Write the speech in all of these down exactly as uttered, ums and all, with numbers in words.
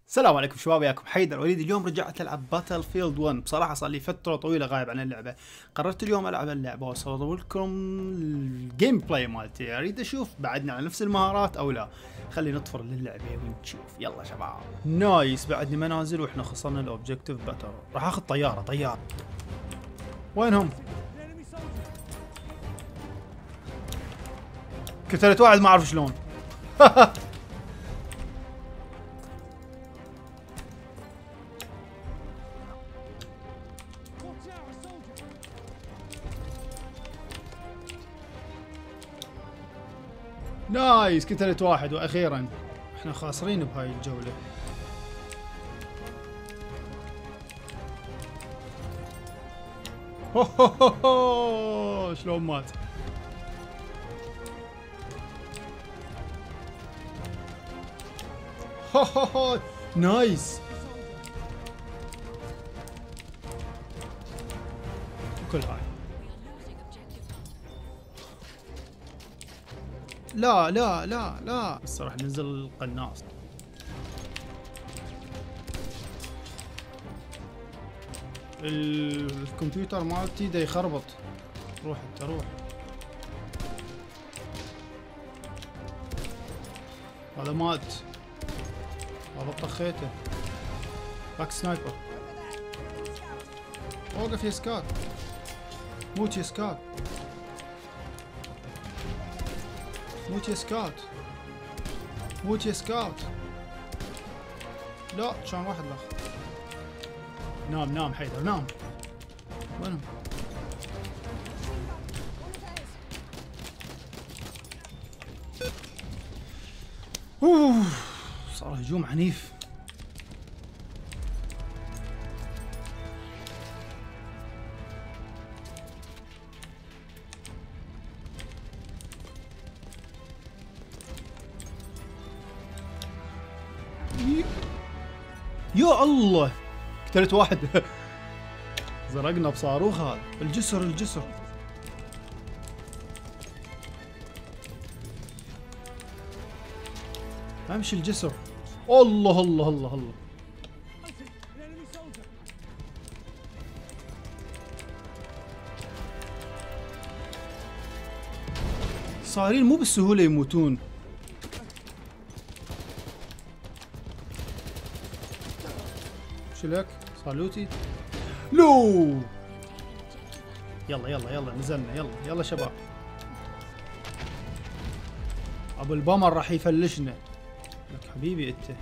السلام عليكم شباب، وياكم حيدر وليد. اليوم رجعت العب باتل فيلد واحد. بصراحه صار لي فتره طويله غايب عن اللعبه. قررت اليوم العب اللعبه واصور لكم الجيم بلاي مالتي. اريد اشوف بعدنا على نفس المهارات او لا. خلي نطفر للعبه ونشوف. يلا شباب. نايس، بعدني منازل واحنا خسرنا الاوبجيكتيف باتل. راح اخذ طياره طياره. وينهم؟ قتلت واحد ما اعرف شلون. نايس، قتلت واحد واخيرا. احنا خاسرين بهاي الجولة. هو هو هو شلون مات. هو هو هو نايس. كل هاي. لا لا لا لا، بس راح ننزل القناص. الكمبيوتر مالتي دا يخربط. روح انت روح. هذا مات. هذا طخيته. باك سنايبر. وقف يا سكات. موت يا سكات. موت يا سكات. موت يا سكات. لا كان واحد الاخ. نام نام حيدر نام. وينهم؟ اوه صار هجوم عنيف. يا الله، قتلت واحد. زرقنا بصاروخ. هذا الجسر الجسر. امشي الجسر. الله الله الله الله. صارين مو بالسهولة يموتون. شو لك؟ صالوتي؟ لو يلا يلا يلا نزلنا. يلا يلا شباب. ابو البمر راح يفلشنا. لك حبيبي انت.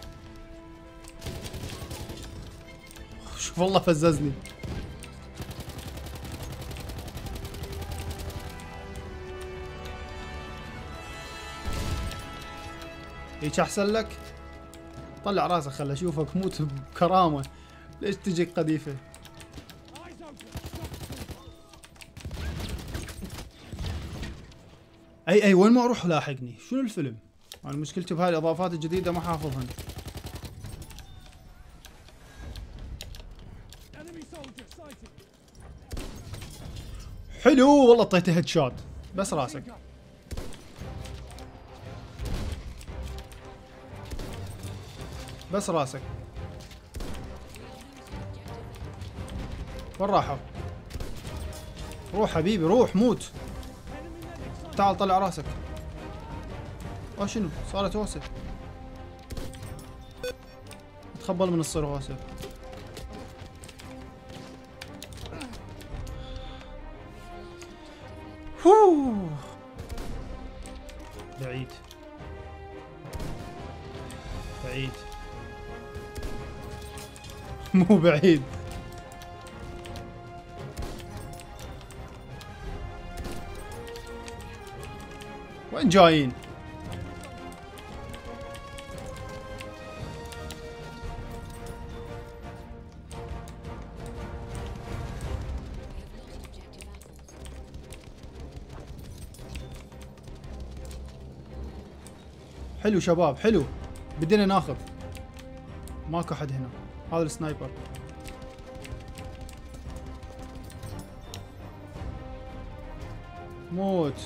شوف والله فززني. هيك احسن لك؟ طلع راسك خل اشوفك موت بكرامه. ليش تجي قذيفه؟ اي اي وين ما اروح لاحقني. شنو الفيلم؟ انا مشكلتي بهاي الاضافات الجديده ما حافظهن. حلو والله طيته هيد شوت. بس راسك. بس راسك. وين راحوا؟ روح حبيبي روح موت. تعال طلع راسك. اه شنو صارت وسه. تخبل من الصاروخ وسه. هوووو بعيد بعيد. مو بعيد. وين جايين؟ حلو شباب حلو. بدينا ناخذ. ماكو احد هنا. هذا السنايبر. موت.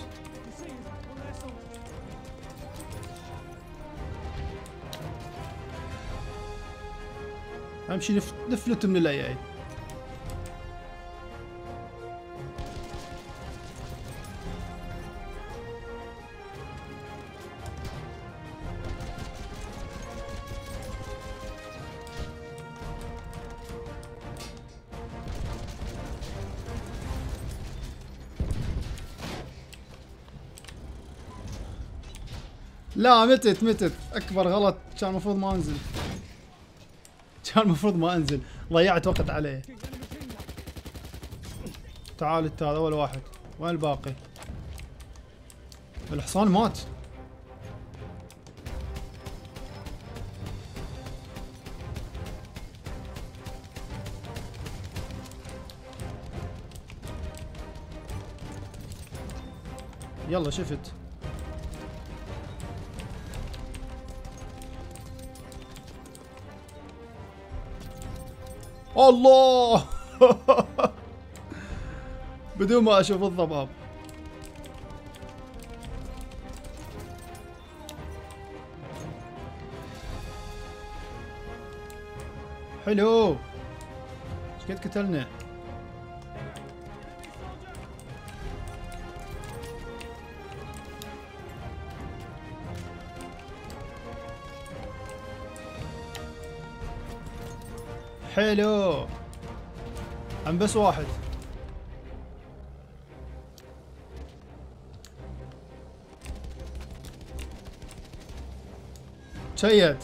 امشي نف... نفلت من الاي اي. لا متت متت اكبر غلط، كان المفروض ما انزل، كان المفروض ما انزل، ضيعت وقت عليه. تعال انت، هذا اول واحد، وين الباقي؟ الحصان مات. يلا شفت. الله بدون ما اشوف الضباب. حلو. ايش قد قتلنا؟ حلو. عم بس واحد. شيد.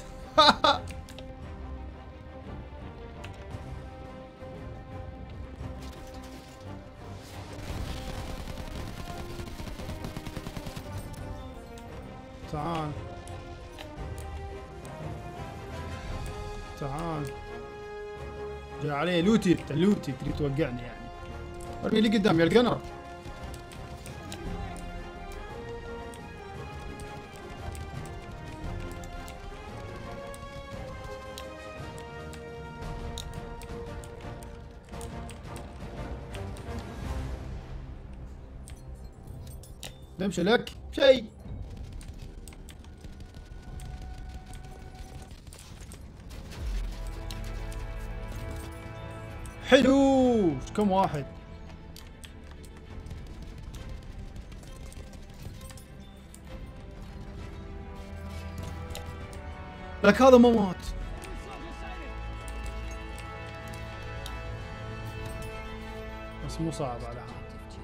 تعال تعال. جاي علي لوتي، انت لوتي تريد توقعني يعني. ارمي لي قدام يا القنر. بمشي لك شيء. حلو. كم واحد؟ لك هذا ما مات. بس مو صعب على هذا.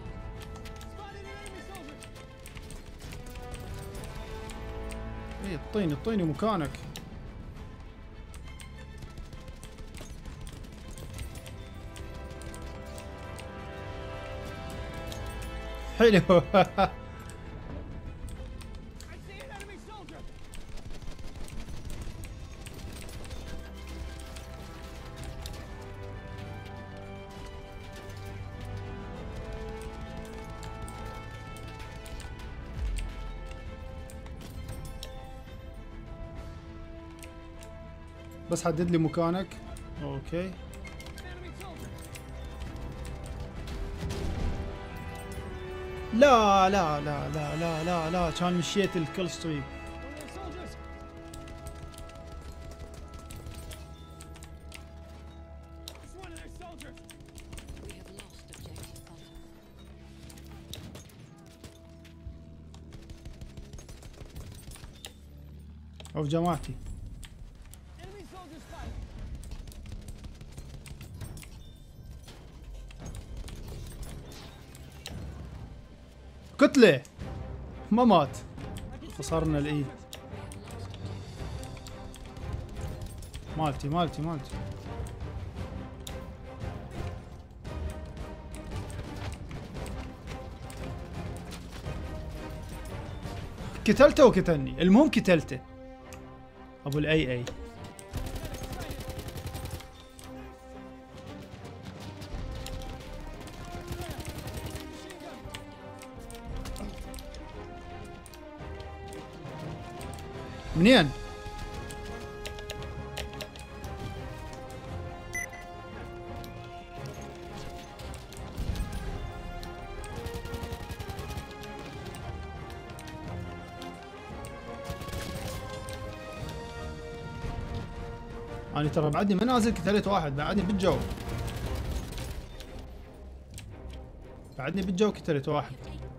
ايه اعطيني اعطيني مكانك. حلو. بس حدد لي مكانك. اوكي. لا لا لا لا لا لا لا كان مشيت الكل ستريم. او جماعتي. كتلة ما مات. خسرنا الاي. مالتي مالتي مالتي. قتلته وقتلني، المهم قتلته. ابو الاي اي. منين؟ انا ترى بعدني ما نازل قتلت واحد، بعدني بالجو. بعدني بالجو قتلت واحد.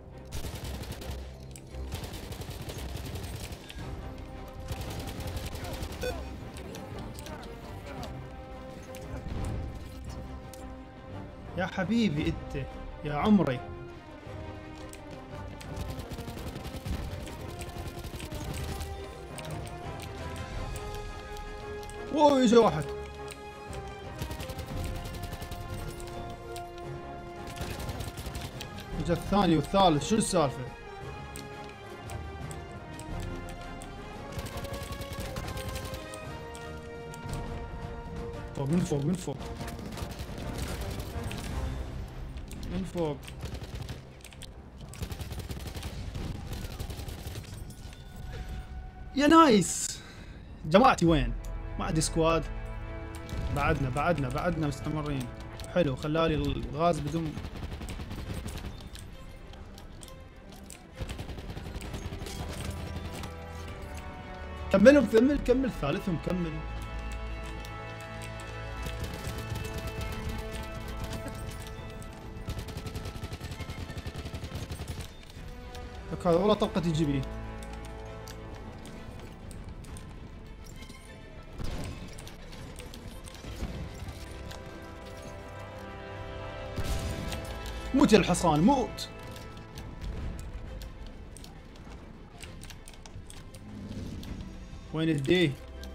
يا حبيبي انت يا عمري. اوه يجي واحد. اجا الثاني والثالث، شو السالفة؟ فوق من فوق من فوق من فوق. يا نايس. جماعتي وين؟ ما عندي سكواد. بعدنا بعدنا بعدنا مستمرين. حلو، خلالي الغاز بدون. كملهم كمل كمل ثالثهم كمل. هذا والله طلقة تجي بيه. موت يا الحصان موت. وين الدي؟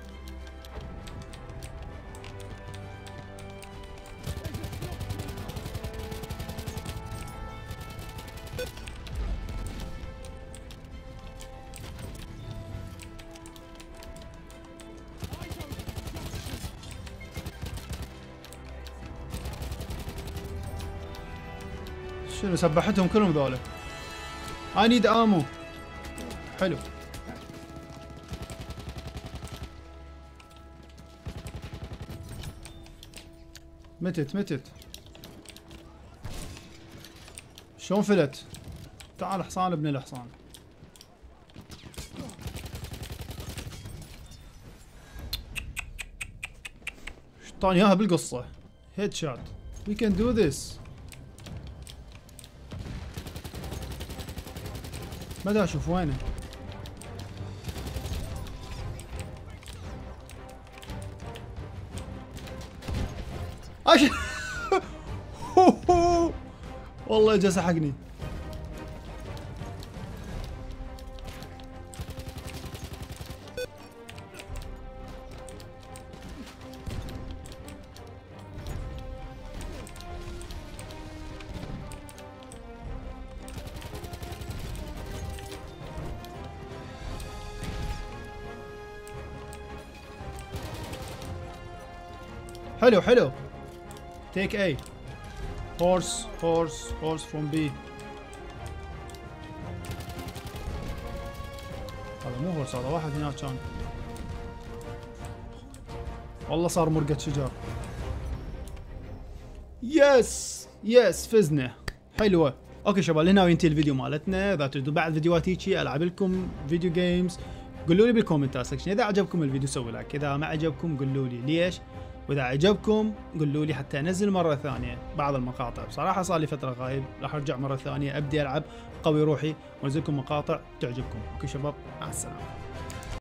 شنو سبحتهم كلهم ذولا. I need ammo. حلو. متت متت. شلون فلت؟ تعال حصان ابن الحصان. طاني اياها بالقصة. هيد شوت. We can do this. ما دا اشوف وينه. اش والله جا سحقني. حلو حلو. Take A. Horse, horse, horse from B. هذا مو هورس، هذا واحد هناك كان. والله صار مرقة شجر. يس يس فزنا. حلوة. اوكي شباب، لهنا وينتهي الفيديو مالتنا. اذا تريدوا بعد فيديوهات هيجي العب لكم فيديو جيمز قولوا لي بالكومنتات سكشن. اذا عجبكم الفيديو سووا لايك، اذا ما عجبكم قولوا لي ليش، واذا عجبكم قولوا لي حتى انزل مره ثانيه بعض المقاطع. بصراحه صار لي فتره غايب، راح ارجع مره ثانيه ابدي العب قوي روحي وانزل لكم مقاطع تعجبكم. اوكي شباب، مع السلامه.